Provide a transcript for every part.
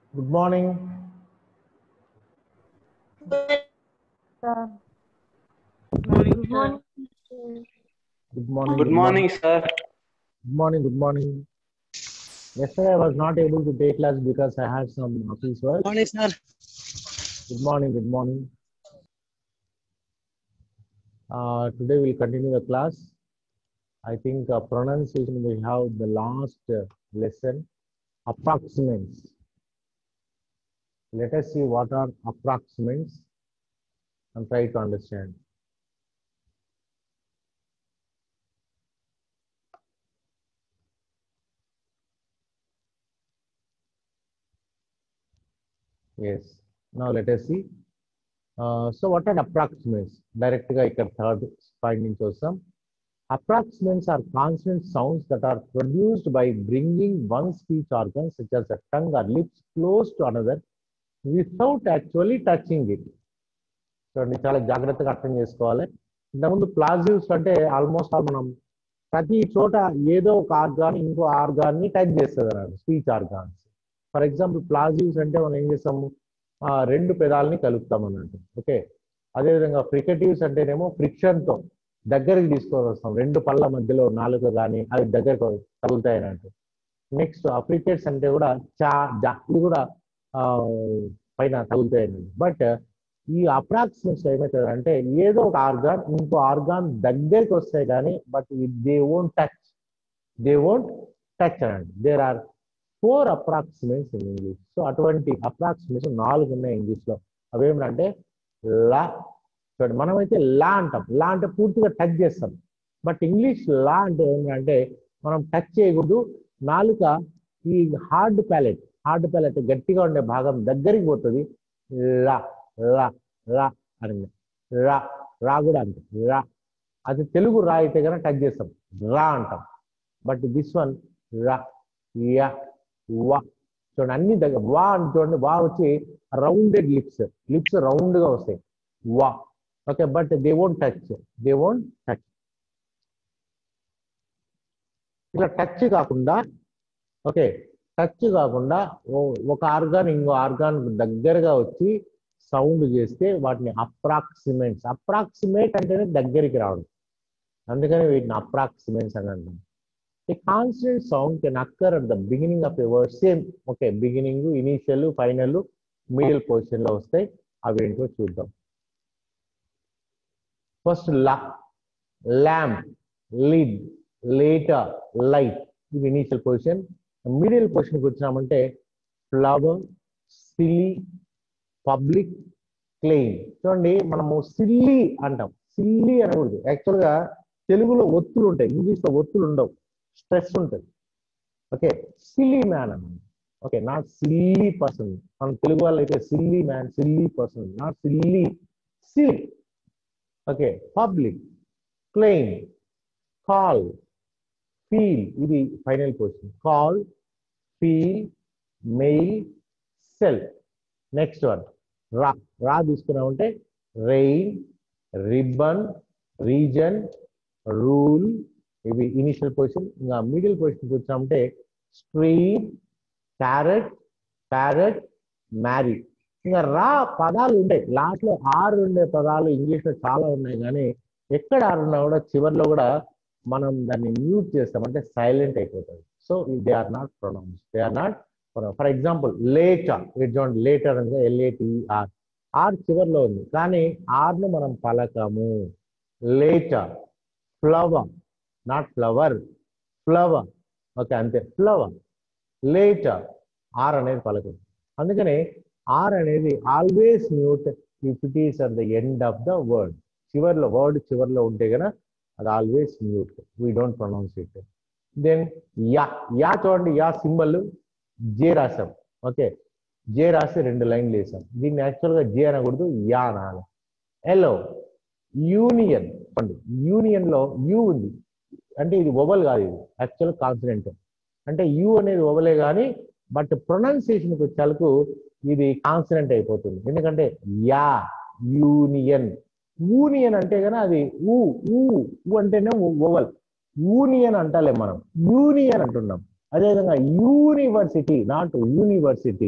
Good morning. Sir. Good morning. Good morning. Good morning, sir. Good morning. Good morning. Yesterday I was not able to take class because I had some office work. Morning, sir. Good morning. Good morning. Today we'll continue the class. I think pronunciation we have the last lesson, approximates. Let us see what are approximates and try to understand. Yes. Now let us see. So what are approximates? Direct గా ఇక్కడ third point నుంచి వస్తాం. Approximates are consonant sounds that are produced by bringing one speech organ such as the tongue or lips close to another without actually touching it. చూడండి చాలా జాగ్రత్తగా అర్థం చేసుకోవాలి. ఇంతకుముందు ప్లాజివ్స్ అంటే ఆల్మోస్ట్ మనం ప్రతి చోట ఏదో ఒక ఆర్గాన్ ఇంకో ఆర్గాన్ని టచ్ చేస్తుంది అన్నమాట speech organs. For example plosives అంటే మనం ఏం చేస్తాము రెండు పెదాలని కలుపుతాం అన్నట్టు. ఓకే, అదేవిధంగా ఫ్రికటివ్స్ అంటేనేమో ఫ్రిక్షన్తో దగ్గరికి తీసుకొని వస్తాం, రెండు పళ్ళ మధ్యలో నాలుగు కానీ అవి దగ్గరకు తగులుతాయి అన్నట్టు. నెక్స్ట్ అప్రికేట్స్ అంటే కూడా చా జా ఇది కూడా పైన తగులుతాయి అన్నట్టు. బట్ ఈ అప్రాక్సిమేట్స్ ఏమవుతుంది అంటే ఏదో ఒక ఆర్గాన్ ఇంకో ఆర్గాన్ దగ్గరికి వస్తాయి కానీ బట్ దే వోంట్ టచ్ అనండి. There are 4 approximates in English. So అటువంటి అప్రాక్సిమేషన్ 4 ఉన్నాయి ఇంగ్లీష్ లో. అవేమిటంటే లా, చూడండి మనమైతే లా అంటాం, లా అంటే పూర్తిగా టచ్ చేస్తాం. బట్ ఇంగ్లీష్ లా అంటే ఏంటంటే మనం టచ్ చేయకూడదు, నాలుక ఈ హార్డ్ ప్యాలెట్ గట్టిగా ఉండే భాగం దగ్గరికి పోతుంది. లా లా రా అని రా రా కూడా అంతే రా. అది తెలుగు రా అయితే కనుక టచ్ చేస్తాం, రా అంటాం. బట్ దిస్ వన్ రా యా వా, చూడండి అన్ని దగ్గర వా అని చూడండి, వా వచ్చి రౌండెడ్ లిప్స్ రౌండ్ గా వస్తాయి వా. Okay, but they won't touch. ఇలా టచ్ కాకుండా ఓకే, టచ్ కాకుండా ఒక ఆర్గాన్ ఇంకో ఆర్గాన్ దగ్గరగా వచ్చి సౌండ్ చేస్తే వాటిని అప్రాక్సిమేట్ అంటేనే దగ్గరికి రావడం, అందుకని వీటిని అప్రాక్సిమేట్స్ అని అంటాం. A consonant sound can occur at the beginning of a word. Same, okay, beginning, initial, final, middle position లో వస్తాయి. అవి ఏంటో చూద్దాం. ఫస్ట్ లా, ల్యాంప్, లిడ్, లేటర్, లైట్, ఇది ఇనీషియల్ పొజిషన్. మిడిల్ పొజిషన్కి వచ్చినామంటే ఫ్లవర్, సిల్లీ, పబ్లిక్, క్లెయిమ్. చూడండి మనము సిల్లీ అంటాం, సిల్లీ అనకూడదు. యాక్చువల్గా తెలుగులో ఒత్తులు ఉంటాయి, ఇంగ్లీష్లో ఒత్తులు ఉండవు, స్ట్రెస్ ఉంటుంది. ఓకే, సిల్లీ మ్యాన్ అన్నమాట. Okay, not silly person. మన తెలుగు వాళ్ళు అయితే silly man, silly person, not silly, silly. Okay, public, claim, call, feel, ఇది final position. Call, feel, mail, cell. Next one రా తీసుకున్నామంటే రెయిన్, రిబ్బన్, రీజన్, రూల్, ఇవి initial position. ఇంకా మిడిల్ పొజిషన్కి వచ్చామంటే స్ట్రీమ్, ప్యారెట్, మ్యారీ. ఇంకా రా పదాలు ఉంటాయి, లాస్ట్లో 6 ఉండే పదాలు ఇంగ్లీష్లో చాలా ఉన్నాయి, కానీ ఎక్కడ 6 ఉన్నా కూడా చివరిలో కూడా మనం దాన్ని మ్యూట్ చేస్తాం, అంటే సైలెంట్ అయిపోతుంది. So they are not pronounce. For example later, later అంటే LATER, ఆర్ చివరిలో ఉంది కానీ ఆర్ను మనం పలకము. Later. Flower, not flower, flower. Okay, అంతే ఫ్లవర్. లేటర్, ఆర్ అనేది పలకదు. అందుకని ఆర్ అనేది always mute if it is at the end of the word. Word చివరిలో ఉంటే కనుక అది always mute, we don't pronounce it. Then యా చూడండి, యా సింబల్ జే రాసాం. ఓకే, జే రాసి 2 లైన్లు వేసాం. దీన్ని యాక్చువల్గా జే అనకూడదు, యా అనాలి. ఎలో, యూనియన్. యూనియన్లో యూ ఉంది అంటే ఇది వొవల్ కాదు, ఇది యాక్చువల్ కాన్సనెంట్. అంటే యూ అనేది వొవలే కానీ బట్ ప్రొనౌన్సియేషన్కి వచ్చేలకు ఇది కాన్సనెంట్ అయిపోతుంది. ఎందుకంటే యా, యూనియన్ అంటే కనుక అది ఊ అంటేనే వొవల్. యూనియన్ అంటాలే మనం, యూనియన్ అంటున్నాం. అదేవిధంగా యూనివర్సిటీ, నాట్ యూనివర్సిటీ,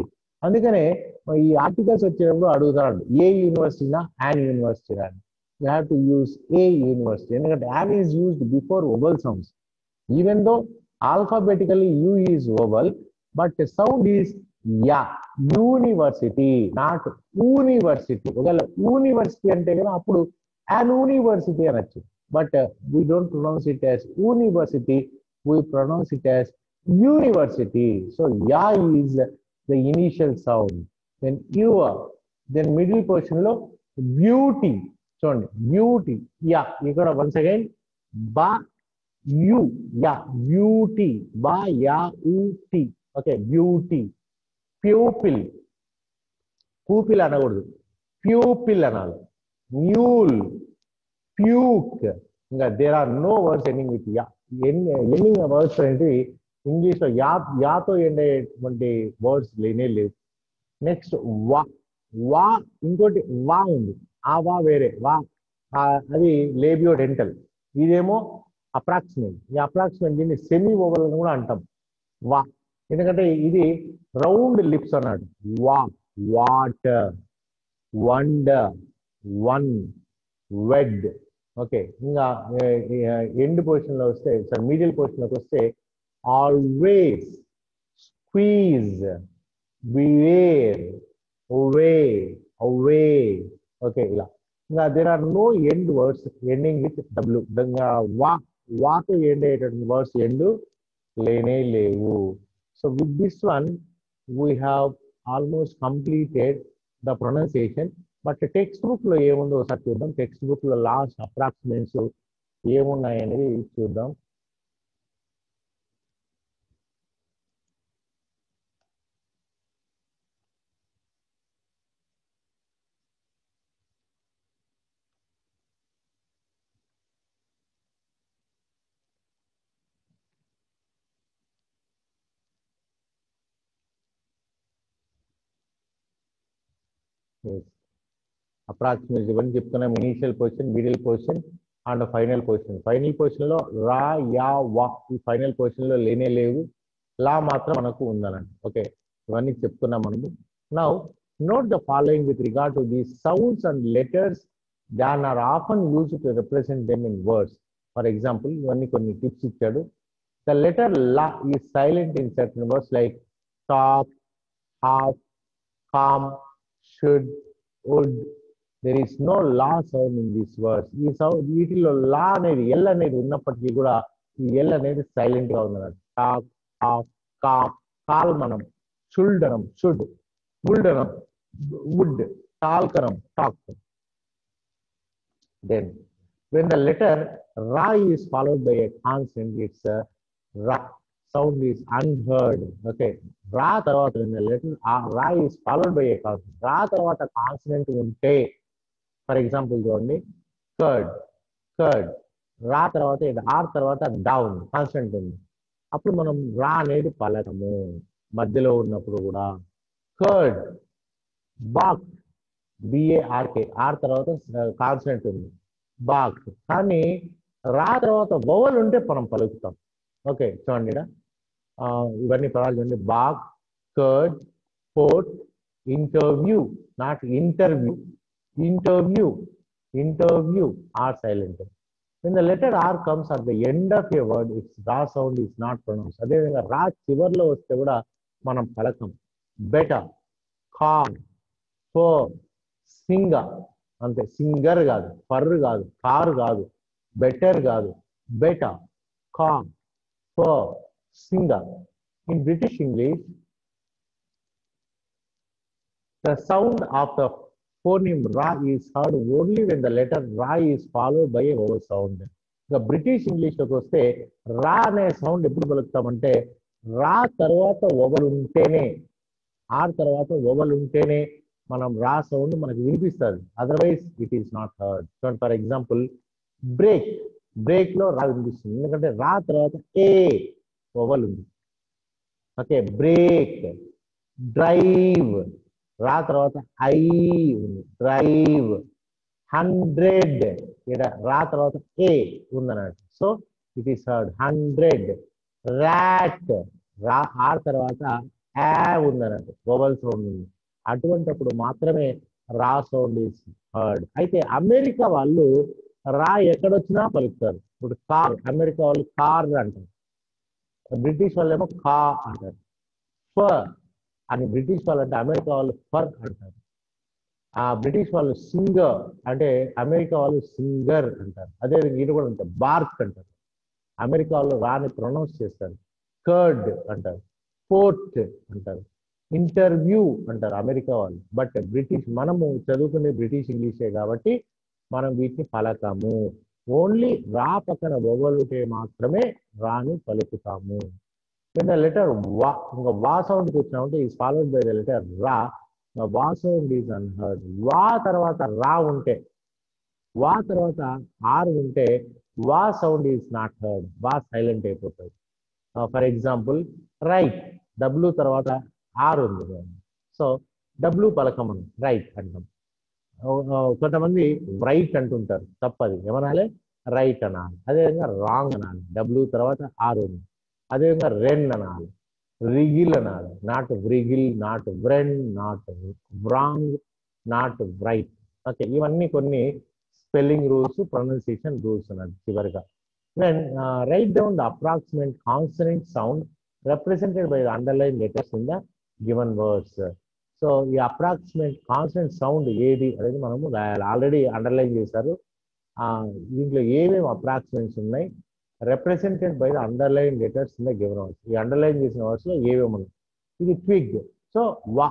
అందుకనే ఈ ఆర్టికల్స్ వచ్చేటప్పుడు అడుగుతాడు ఏ యూనివర్సిటీనా యాన్ యూనివర్సిటీనా అని. You have to use a university, ఎందుకంటే an is used before vowel sounds. Even though alphabetically U is vowel, but sound is యా. University not university. ఒకవేళ యూనివర్సిటీ అంటే కదా అప్పుడు యాన్ యూనివర్సిటీ అనొచ్చు. But we don't pronounce it as university, we pronounce it as university. So యా is the initial sound. Then then middle portion lo beauty. చూడండి beauty, యా. ఇక్కడ వన్స్ అగైన్ బా యు, యా బ్యూటీ, బా యా ఉ టి. Okay beauty. ప్యూపిల్, పూపిల్ అనకూడదు, ప్యూపిల్ అనాలి. Mule, puke. ఇంకా there are no words ending with యా. ఎండింగ్ వర్డ్స్ ఏంటి ఇంగ్లీష్ లో యాతో ఎండేటువంటి వర్డ్స్ లేనే లేవు. నెక్స్ట్ వా, వా ఇంకోటి వా ఉంది, ఆ వా వేరే వా, అది లేబియో డెంటల్. ఇదేమో అప్రాక్సిమేట్. ఈ అప్రాక్సిమేట్ దీన్ని సెమీ ఓవల్ అని కూడా అంటాం వా, ఎందుకంటే ఇది రౌండ్ లిప్స్ అన్నాడు. వా, water, wonder, one, wed. Okay ఇంకా ఎండ్ పొజిషన్ లో వస్తే, సార్ మిడిల్ పొజిషన్ లోకి వస్తే always, squeeze, beware, away, away. Okay, ఇలా. ఇంకా there are no end words ending with w. ఇంకా వాతో ఎండ్ అయ్యేటువంటి వర్డ్స్ ఎండ్ లేనే లేవు. So with this one we have almost completed the pronunciation. But text book లో ఏముందో ఒకసారి చూద్దాం. టెక్స్ట్ బుక్ లో లాస్ట్ అప్రాక్సిమేట్స్ ఏమున్నాయి అనేది చూద్దాం. అప్రాక్సిమేట్ ఇవన్నీ చెప్తున్నాం. Initial position, middle position and final position. Final position లో రా, యా, వా ఈ ఫైనల్ పొజిషన్ లో లేనే లేవు. లా మాత్రం మనకు ఉందనండి. ఓకే ఇవన్నీ చెప్తున్నాం మనము. Now note the following with regard to the sounds and letters than are often used to represent them in words. For example ఇవన్నీ కొన్ని టిప్స్ ఇచ్చాడు. The letter L is silent in certain words like talk, half, calm, should, would. There is no L sound in these words. ఈ sound వీటిలో లా అనేది L అనేది ఉన్నప్పటికీ కూడా ఈ ఎల్ అనేది సైలెంట్ గా ఉందన్నమాట. టాక్, హాఫ్, కామ్, కాల్మనం, షుల్డనం, షుడ్, వుల్డనం, వుడ్, టాల్కనం, talk. Then when the letter ra is followed by a consonant, it's a ra. Sound is unheard. Okay, ra tarvata when the letter ra is followed by a consonant, ra tarvata consonant unte, for example చూడండి curd, curd, ra tarvata r tarvata down consonant ఉంది, అప్పుడు మనం రా అనేది పలకము మధ్యలో ఉన్నప్పుడు కూడా. curd, bark, BARK, R తర్వాత కాన్సనెంట్ ఉంది బాక్, కానీ రా తర్వాత వవల్ ఉంటే మనం పలుకుతాం. ఓకే చూడండి ఇవన్నీ పదాలు చూడండి. Bark, curd, court, interview, not interview, interview, interview R silent. When the letter R comes at the end of a word, its ra sound is not pronounced. అదేవిధంగా రా చివర్లో వస్తే కూడా మనం పలకం. బెటర్, కామ్, ఫర్, సింగర్ అంతే. Singer కాదు, for కాదు, కార్ కాదు, బెటర్ కాదు, better, calm, for, singer. In British English the sound of the phoneme ra is heard only when the letter ra is followed by a vowel sound. ఇక British English లోకి వస్తే రా అనే sound ఎప్పుడు పలుకుతామంటే రా తర్వాత వవల్ ఉంటేనే, ఆర్ తర్వాత వవల్ ఉంటేనే మనం రా సౌండ్ మనకు వినిపిస్తుంది. Otherwise it is not heard. చూడండి ఫర్ ఎగ్జాంపుల్ బ్రేక్, బ్రేక్ లో రా వినిపిస్తుంది ఎందుకంటే రా తర్వాత ఏ వవల్ ఉంది. Okay break. డ్రైవ్, రా తర్వాత ఐ ఉంది, డ్రైవ్. 100, ఇక్కడ రా తర్వాత ఏ ఉందన్నట్టు, so it is heard. 100. Rat, రా ఆర్ తర్వాత ఉందన్నట్టు వోవల్ సౌండ్ ఉంది. అటువంటిప్పుడు మాత్రమే రా సౌండ్ ఈస్ హర్డ్. అయితే అమెరికా వాళ్ళు రా ఎక్కడొచ్చినా పలుకుతారు. ఇప్పుడు కార్, అమెరికా వాళ్ళు కార్ అంటారు, బ్రిటిష్ వాళ్ళు ఏమో కా అంటారు. ఫర్ అని బ్రిటిష్ వాళ్ళు అంటే అమెరికా వాళ్ళు ఫర్ అంటారు. ఆ బ్రిటిష్ వాళ్ళు సింగర్ అంటే అమెరికా వాళ్ళు సింగర్ అంటారు. అదే ఇది కూడా అంటారు, బార్క్ అంటారు. అమెరికా వాళ్ళు రాని ప్రొనౌన్స్ చేస్తారు, కర్డ్ అంటారు, పోర్ట్ అంటారు, ఇంటర్వ్యూ అంటారు అమెరికా వాళ్ళు. బట్ బ్రిటిష్, మనము చదువుకునే బ్రిటిష్ ఇంగ్లీషే కాబట్టి మనం వీటిని పలకము. ఓన్లీ రా పక్కన వొవల్ ఉంటే మాత్రమే రాని పలుకుతాము. లెటర్ వా, ఇంకా వా సౌండ్కి వచ్చినామంటే is followed by the letter రా. వా సౌండ్ ఈజ్ అన్హర్డ్. వా తర్వాత రా ఉంటే, వా తర్వాత ఆర్ ఉంటే వా సౌండ్ ఈజ్ నాట్ హర్డ్. వా సైలెంట్ అయిపోతుంది. ఫర్ ఎగ్జాంపుల్ రైట్, డబ్ల్యూ తర్వాత ఆర్ ఉంది, సో డబ్ల్యూ పలకమను రైట్ అంటాం. కొంతమంది రైట్ అంటుంటారు, తప్పది, ఏమనాలి, రైట్ అనాలి. అదేవిధంగా రాంగ్ అనాలి, డబ్ల్యూ తర్వాత ఆర్ ఉంది. అదేవిధంగా రెన్ అనాలి, రిగిల్ అనాలి, not wriggle, not wren, not wrong, not write. Okay, ఇవన్నీ కొన్ని స్పెల్లింగ్ రూల్స్, ప్రొనౌన్సియేషన్ రూల్స్ అన్నది. చివరిగా when write down the approximate consonant sound represented by the underlined letters in the given words. So ఈ approximate consonant sound ఏది అనేది మనము రాయాలి. Already underline చేశారు. దీంట్లో ఏమేమి అప్రాక్సిమేట్స్ ఉన్నాయి, represented by the underlined letters in the given words. ఈ అండర్లైన్ చేసిన వర్డ్స్ లో ఏమేమి ఉన్నాయి. ఇది ట్విగ్. సో వా,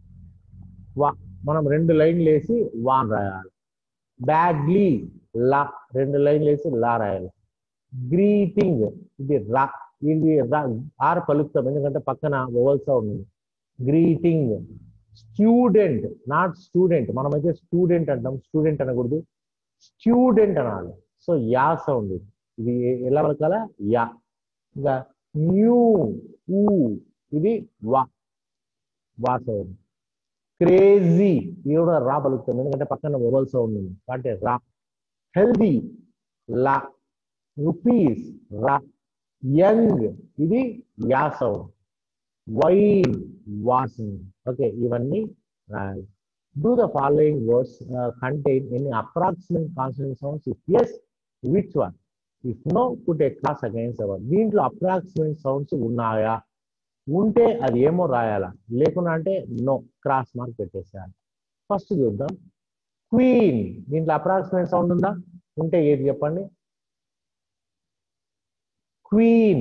వా మనం 2 లైన్లు వేసి వా రాయాలి. బ్యాడ్లీ, లా 2 లైన్లు వేసి లా రాయాలి. గ్రీటింగ్, ఇది రా, ఇది రా, ఆర్ పలుకుతాం ఎందుకంటే పక్కన వొవల్ సౌండ్ ఉంది. గ్రీటింగ్. స్టూడెంట్, నాట్ స్టూడెంట్, మనమైతే స్టూడెంట్ అంటాం, స్టూడెంట్ అనకూడదు, స్టూడెంట్ అనాలి. సో యా సౌండ్ ఇది ఎలా పలకాల, యా. ఇంకా న్యూ, ఊ, ఇది వా, వా సౌండ్. క్రేజీ, ఇది కూడా రా పలుకుతాం ఎందుకంటే పక్కన వొవల్ సౌండ్ ఉంది అంటే రా. హెల్దీ, లా. రూపీస్, రా. యంగ్, ఇది యా సౌండ్. వైన్, వాసన్. ఓకే, ఇవన్నీ రాయాలి. Do the following words contain any approximate consonant sounds? If yes, which one? If no, put a cross against the word. దీంట్లో అప్రాక్సిమేట్ సౌండ్స్ ఉన్నాయా? ఉంటే అది ఏమో రాయాలా, లేకున్నా అంటే నో, క్రాస్ మార్క్ పెట్టేసేయాలి. ఫస్ట్ చూద్దాం. క్వీన్, దీంట్లో అప్రాక్సిమేట్ సౌండ్ ఉందా? ఉంటే ఏది చెప్పండి. క్వీన్,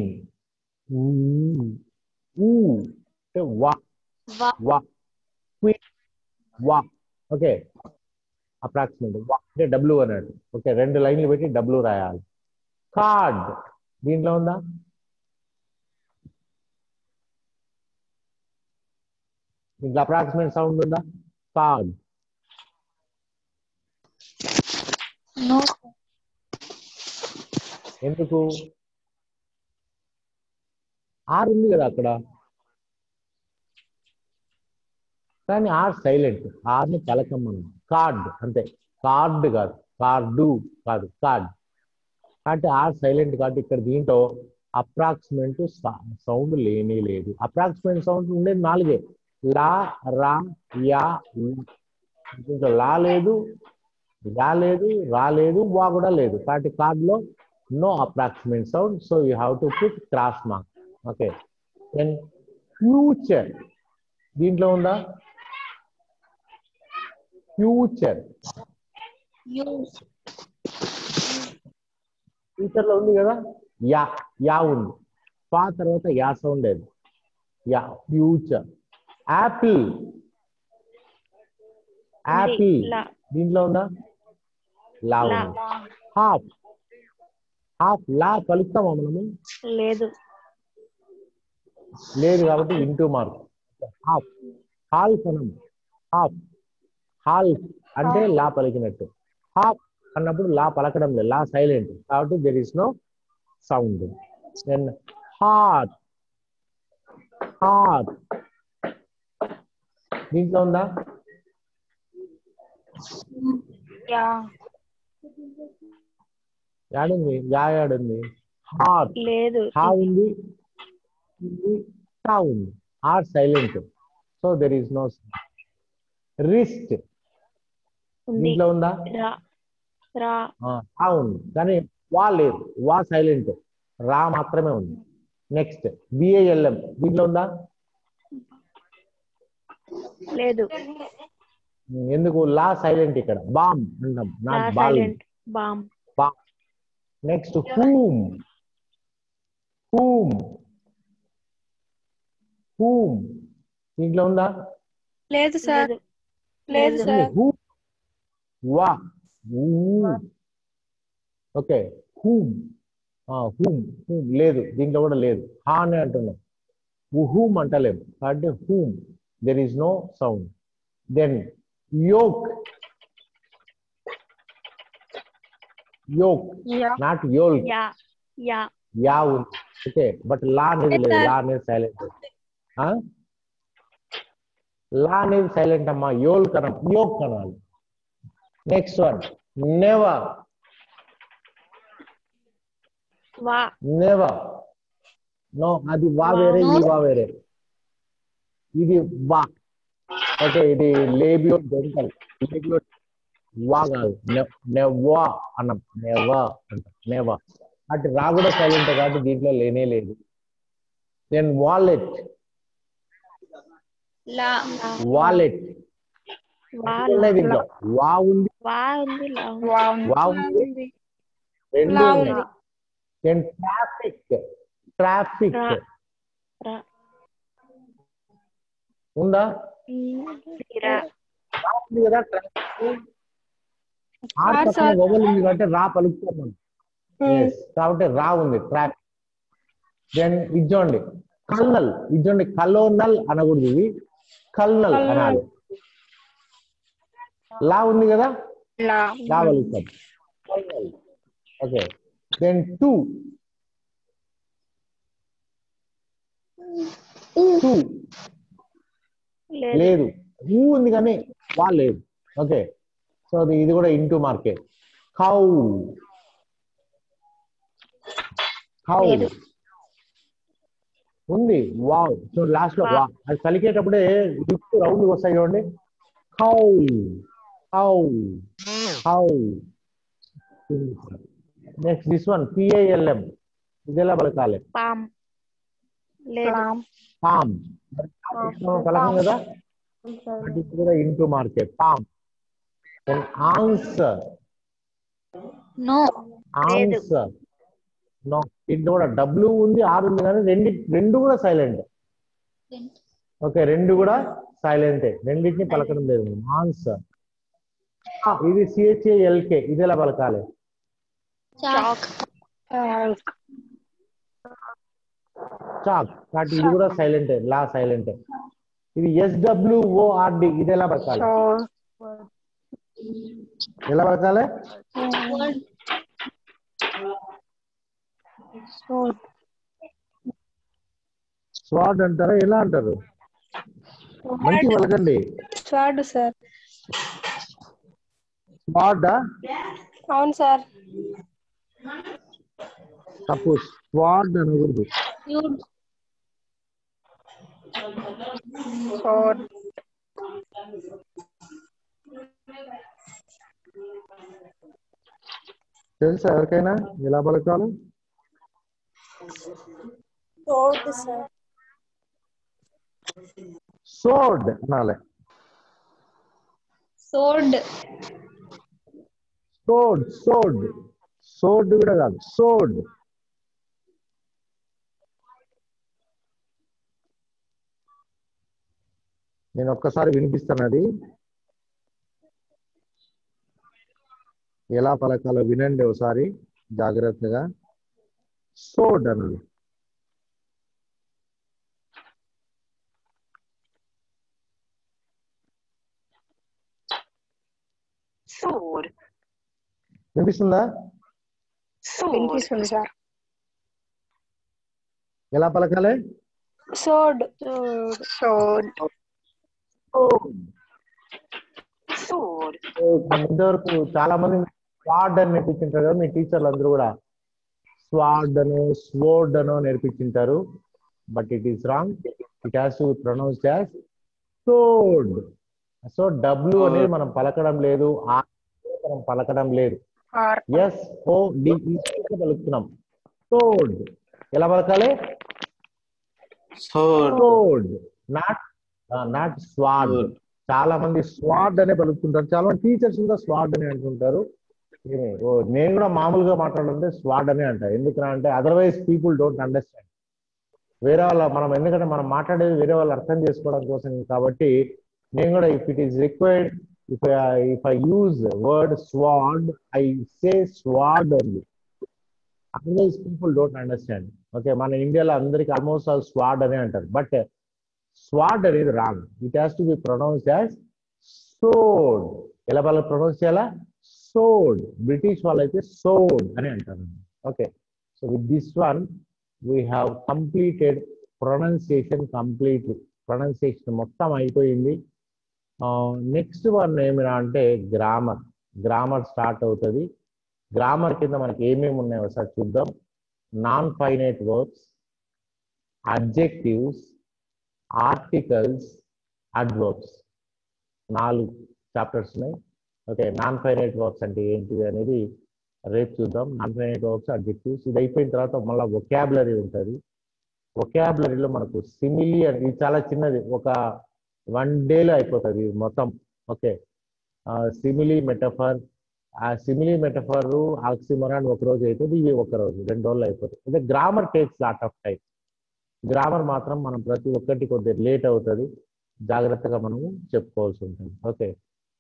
అంటే వా, వా. క్వీన్, వా. ఓకే, అప్రాక్సిమేట్ వా అంటే డబ్ల్యూ అన్నట్టు. ఓకే, 2 లైన్లు పెట్టి డబ్ల్యూ రాయాలి. కార్డ్, దీంట్లో ఉందా? దీంట్లో అప్రాక్సిమేట్ సౌండ్ ఉందా? కార్డ్. ఎందుకు? ఆర్ ఉంది కదా అక్కడ, కానీ ఆర్ సైలెంట్, ఆర్ని పలకమ్మను. కార్డ్ అంతే, కార్డ్ కాదు, కార్డు కాదు, కార్డ్. అంటే ఆర్ సైలెంట్ కాబట్టి ఇక్కడ దీంట్లో అప్రాక్సిమేట్ సౌండ్ లేనే లేదు. అప్రాక్సిమేట్ సౌండ్ ఉండేది 4, లా, రా, యా. దీంట్లో లా లేదు, యా లేదు, రా లేదు, వా కూడా లేదు. కాబట్టి కార్డ్ లో no approximate sound. So you have to put cross mark. Okay, then future, దీంట్లో ఉందా? ఫ్యూచర్, ఫ్యూచర్ లో ఉంది కదా, యా, యా ఉంది. పా తర్వాత యా సౌండ్ లేదు, యా. ఫ్యూచర్. యాపిల్, యాపిల్, దీంట్లో ఉందా? లా ఉంది. హాఫ్, హాఫ్, లా పలుకుతామా మనము? లేదు. లేదు కాబట్టి ఇంటూ మార్క్. హాఫ్, హాల్ఫ్ అనం. హాఫ్, హాల్ఫ్ అంటే లా పలికినట్టు. హాఫ్ అన్నప్పుడు లా పలకడం లేదు, లా సైలెంట్ కాబట్టి there is no sound. Then heart, heart, దీంట్లో ఉందా? యాడుంది? యా యాడుంది? హార్ట్ లేదు. హా ఉంది, టా ఉంది. are silent. So there is no sound. Wrist. ఉంది. దీంట్లో ఉందా? రా రా ఆ ఉంది కానీ వా లేదు. వా సైలెంట్. రా మాత్రమే ఉంది. నెక్స్ట్ BALM దీంట్లో ఉందా? లేదు. ఎందుకు? లా సైలెంట్ ఇక్కడ. బామ్ అంటాం, లా not ball. Silent. Balm. Next whom. Whom. Whom దీంట్లో ఉందా? లేదు సార్. లేదు. లేదు లేదు. సార్. హూమ్. వా. ఓకే. హూమ్. హూమ్. హూమ్ లేదు. దీంట్లో కూడా లేదు. హా అని అంటున్నాం. హూమ్ అంటలేము కాబట్టి whom. There is no sound. Then yoke. Yoke not yolk. యా యా యా ఉంది. ఓకే బట్ లా అనేది లేదు. లా అనేది సైలెంట్. లా అనేది సైలెంట్ అమ్మా. యోల్ కనం యోక్ కనాలి. Next one never. వా. నెవర్. నో అది వా వేరే, ఇది వా వేరే. ఇది వా. ఓకే ఇది లేబియో డెంటల్. లేబియో వా కాదు. నెవా అన్నాం. నెవా అంటాం. నెవా అటు రా కూడా సైలెంట్ కాబట్టి దీంట్లో లేనే లేదు. Then wallet. లా. వాలెట్ దీంట్లో వా ఉంది, వా ఉంది. లా ఉంది. వా ఉంది, రెండు లా ఉన్నాయి. ఉంది. Then traffic. ట్రాఫిక్ రా. ఉందా? రా. రా ఉంది కదా. ట్రాఫిక్ ఆర్ పక్కన వవల్ ఉంది కాబట్టి రా పలుకుతాం మనం. కాబట్టి రా ఉంది. ట్రాఫిక్. దెన్ ఇజ్జోండి కల్నల్. ఇజ్జోండి కలోనల్ అనకూడదు, ఇది కల్నల్ అనాలి. లా ఉంది కదా. లా. లా పలుకుతాం. Colonel. Okay. Then two. Two లేదు. హూ ఉంది కానీ వా లేదు. ఓకే సో ఇది కూడా ఇంటూ మార్కే. కౌ. కౌ ఉంది. వావ్. సో లాస్ట్ లో వా. అది పలికేటప్పుడే రౌండ్ వస్తాయి చూడండి. Cow. Cow. Cow. Next this one PALM. ఇది ఎలా పలకాలి? పామ్. లేదు. పామ్. పలకం కదా. అది కూడా ఇంటూ మార్కే. Palm. Answer. No. Answer. No. ఇంట్లో కూడా డబ్ల్యూ ఉంది, ఆర్ ఉంది కానీ రెండు కూడా సైలెంట్. ఓకే రెండు కూడా సైలెంటే. రెండింటిని పలకడం లేదు. ఆన్సర్. ఇది CHALK. ఇది ఎలా పలకాలి? చాక్. చాక్. కాబట్టి ఇది కూడా సైలెంటే. లా సైలెంటే. ఇది SWORD. ఇది ఎలా పలకాలి? ఎలా పలకాలి? స్వాడ్ అంటారా? ఎలా అంటారు? మంచి పలకండి. Sword sir. స్వాడ్. అవును సార్. సపోజ్ స్వాడ్ అనకూడదు. స్వాడ్. తెలుసా ఎవరికైనా ఎలా పలకాలి? స్వాడ్ సార్. సోడ్ అనాలి. సోడ్. సోడ్. సోడ్. సోడ్ కూడా కాదు. సోడ్. నేను ఒక్కసారి వినిపిస్తాను. అది ఎలా పలకాలో వినండి ఒకసారి జాగ్రత్తగా. సోడ్ అన్నది. వినిపిస్తుందా? వినిపిస్తుంది సార్. ఎలా పలకాలి? సోడ్. సోడ్. ఇంతవరకు చాలా మంది స్వాడ్ అని నేర్పించింటారు కదా మీ టీచర్లు అందరూ కూడా. స్వాడ్ అనో స్వోర్డ్ అనో నేర్పించింటారు. But it is wrong. It has to be pronounced as sword. So W అనేది మనం పలకడం లేదు, ఆర్ మనం పలకడం లేదు. ఆర్ ఎస్ ఓ డి పలుకుతున్నాం. సోడ్ ఎలా పలకాలి? Sword, not sword. చాలా మంది స్వాడ్ అనే పలుకుతుంటారు, చాలా మంది టీచర్స్ కూడా స్వాడ్ అని అంటుంటారు. నేను కూడా మామూలుగా మాట్లాడుతుంటే స్వాడ్ అనే అంట. ఎందుకన్నా అంటే అదర్వైజ్ పీపుల్ డోంట్ అండర్స్టాండ్. వేరే వాళ్ళ మనం ఎందుకంటే మనం మాట్లాడేది వేరే వాళ్ళు అర్థం చేసుకోవడం కోసం కాబట్టి నేను కూడా if it is required, if I use word sword, I say sword only. Otherwise people don't understand. Okay, మన ఇండియాలో అందరికి ఆల్మోస్ట్ ఆల్ స్వాడ్ అనే అంటారు. బట్ స్వాడ్ అనేది wrong. It has to be pronounced as sword. ఎలా వాళ్ళ ప్రొనౌన్స్ చేయాలా? సోడ్. British వాళ్ళైతే సోడ్ అని అంటారు. Okay, so with this one we have completed pronunciation completely. Pronunciation మొత్తం అయిపోయింది. నెక్స్ట్ వన్ ఏమిరా అంటే గ్రామర్. గ్రామర్ స్టార్ట్ అవుతుంది. గ్రామర్ కింద మనకి ఏమేమి ఉన్నాయో ఒకసారి చూద్దాం. Non finite verbs, adjectives, articles, adverbs, 4 chapters ఉన్నాయి. ఓకే, నాన్ ఫైనైట్ వర్బ్స్ అంటే ఏంటిది అనేది రేపు చూద్దాం. నాన్ ఫైనైట్ వర్బ్స్, అడ్జెక్టివ్స్ ఇది అయిపోయిన తర్వాత మళ్ళీ వొకాబులరీ ఉంటుంది. వొకాబులరీలో మనకు సిమిలీ అని, ఇది చాలా చిన్నది, ఒక 1 డేలో అయిపోతుంది ఇది మొత్తం. ఓకే, సిమిలీ మెటఫర్, ఆ సిమిలీ మెటఫర్ ఆక్సిమరాన్ ఒక రోజు అవుతుంది, ఇవి ఒక రోజు 2 రోజులు అయిపోతుంది. అంటే grammar takes lot of time. Grammar మాత్రం మనం ప్రతి ఒక్కటి కొద్దిగా లేట్ అవుతుంది, జాగ్రత్తగా మనము చెప్పుకోవాల్సి ఉంటుంది. ఓకే,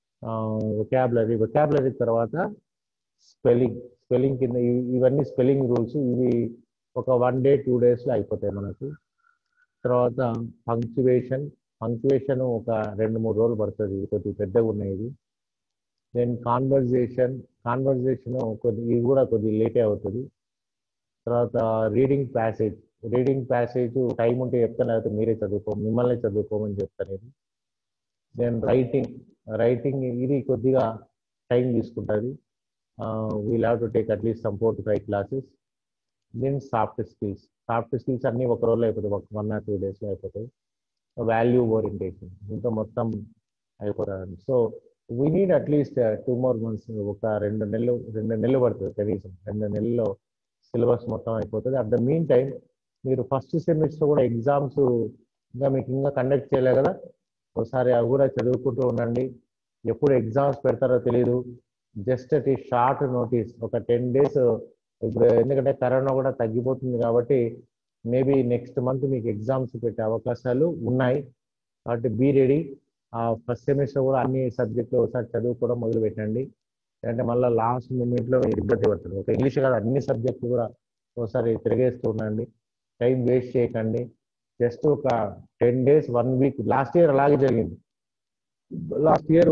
వొకాబులరీ తర్వాత స్పెల్లింగ్ కింద ఇవన్నీ స్పెల్లింగ్ రూల్స్, ఇవి ఒక 1 డే 2 డేస్లో అయిపోతాయి మనకు. తర్వాత పంక్చువేషన్ ఒక 2-3 రోజులు పడుతుంది, ఇది కొద్దిగా పెద్దగా ఉన్నాయి ఇది. దెన్ కాన్వర్జేషన్ కొద్ది ఇది కూడా కొద్దిగా లేటే అవుతుంది. తర్వాత రీడింగ్ ప్యాసేజ్ టైం ఉంటే చెప్తాను, లేకపోతే మీరే మిమ్మల్ని చదువుకోమని చెప్తాను ఇది. దెన్ రైటింగ్ ఇది కొద్దిగా టైం తీసుకుంటుంది. We'll have to take at least some 4 to 5 classes. Then soft skills అన్నీ ఒక రోజులో అయిపోతాయి, ఒక 1 or 2 డేస్లో అయిపోతాయి. వాల్యూ ఓరియంటేషన్ ఇంకా మొత్తం అయిపోతుంది. So we need at least 2 more months, ఒక 2 నెలలు పడుతుంది కనీసం. 2 నెలల్లో సిలబస్ మొత్తం అయిపోతుంది. అట్ ద మీన్ టైం మీరు ఫస్ట్ సెమిస్టర్ కూడా ఎగ్జామ్స్ ఇంకా కండక్ట్ చేయలేదు కదా, ఒకసారి అవి కూడా చదువుకుంటూ ఉండండి. ఎప్పుడు ఎగ్జామ్స్ పెడతారో తెలియదు. జస్ట్ అది షార్ట్ నోటీస్, ఒక 10 days. ఇప్పుడు ఎందుకంటే కరోనా కూడా తగ్గిపోతుంది కాబట్టి మేబీ నెక్స్ట్ మంత్ మీకు ఎగ్జామ్స్ పెట్టే అవకాశాలు ఉన్నాయి. కాబట్టి బీ రెడీ. ఫస్ట్ సెమిస్టర్ కూడా అన్ని సబ్జెక్టులు ఒకసారి చదువుకోవడం మొదలు పెట్టండి. అంటే మళ్ళీ లాస్ట్ మూమెంట్లో ఇబ్బంది పడుతుంది. ఒక ఇంగ్లీష్ కాదు, అన్ని సబ్జెక్టులు కూడా ఒకసారి తిరిగేస్తూ ఉండండి. టైం వేస్ట్ చేయకండి. జస్ట్ ఒక 10 days 1 week. లాస్ట్ ఇయర్ అలాగే జరిగింది. లాస్ట్ ఇయర్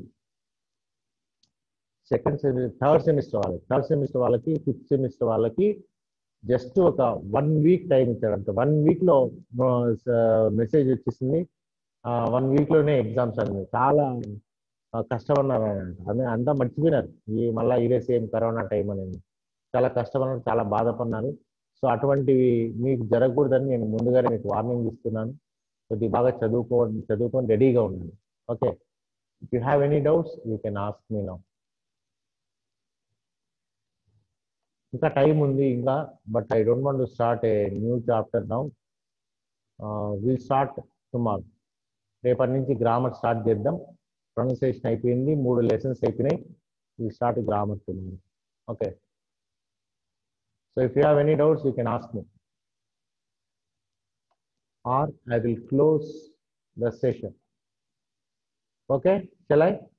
థర్డ్ సెమిస్టర్ వాళ్ళకి, ఫిఫ్త్ సెమిస్టర్ వాళ్ళకి జస్ట్ ఒక 1 week టైం ఇచ్చాడు. అంత 1 weekలో మెసేజ్ వచ్చేసింది. 1 weekలోనే ఎగ్జామ్స్ అన్ని. చాలా కష్టపడినారు అంతా మర్చిపోయినారు. మళ్ళీ ఇదే సేమ్ కరోనా టైం అనేది చాలా కష్టపడినారు, చాలా బాధపడినారు. సో అటువంటివి మీకు జరగకూడదని నేను ముందుగానే మీకు వార్నింగ్ ఇస్తున్నాను. కొద్దిగా బాగా చదువుకొని రెడీగా ఉండండి. Okay, if you have any doubts you can ask me now. ఇంకా టైం ఉంది ఇంకా, but I don't want to start a new chapter now. Will start tomorrow. రేపటి నుంచి గ్రామర్ స్టార్ట్ చేద్దాం. ప్రొనౌన్సియేషన్ అయిపోయింది, 3 lessons అయిపోయినాయి. Will start grammar tomorrow. Okay, so if you have any doubts you can ask me, or I will close the session. Okay, shall I?